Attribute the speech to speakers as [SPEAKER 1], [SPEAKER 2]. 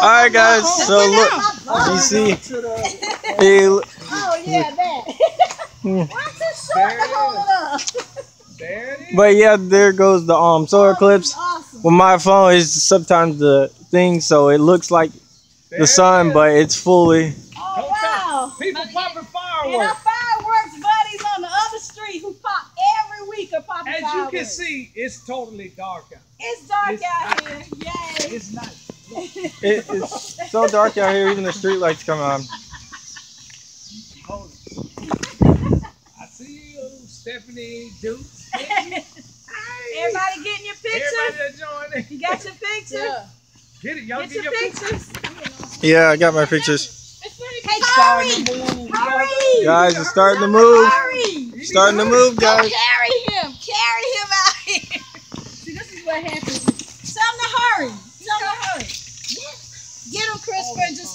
[SPEAKER 1] Alright guys, so look, you see,
[SPEAKER 2] oh yeah, that. What's it short to hold it up?
[SPEAKER 3] There it is.
[SPEAKER 1] but yeah, there goes the solar eclipse.
[SPEAKER 2] Awesome.
[SPEAKER 1] With my phone, it's sometimes the thing, so it looks like the sun, but it's fully.
[SPEAKER 2] Oh wow.
[SPEAKER 3] People popping
[SPEAKER 2] And
[SPEAKER 3] fireworks.
[SPEAKER 2] our fireworks buddies on the other street who pop every week are popping
[SPEAKER 3] As
[SPEAKER 2] fireworks.
[SPEAKER 3] you can see, it's totally dark out.
[SPEAKER 2] It's dark out here. Yay.
[SPEAKER 3] It's nice.
[SPEAKER 1] It's so dark out here, even the street lights come on.
[SPEAKER 3] Hold it. I see you, Stephanie, Duke.
[SPEAKER 2] Everybody getting your picture?
[SPEAKER 3] Everybody joining.
[SPEAKER 2] You got your picture?
[SPEAKER 3] Yeah. Get it, y'all
[SPEAKER 2] Get
[SPEAKER 3] get
[SPEAKER 2] your
[SPEAKER 3] pictures.
[SPEAKER 2] pictures.
[SPEAKER 1] Yeah, I got my pictures.
[SPEAKER 2] Hey, hurry! Hurry!
[SPEAKER 1] Guys, it's starting to move.
[SPEAKER 2] Hurry!
[SPEAKER 1] Starting to move, guys.
[SPEAKER 2] Carry him! Carry him out here! See, this is what happens. Tell him to hurry! Tell him to hurry! Get him, Christopher, and just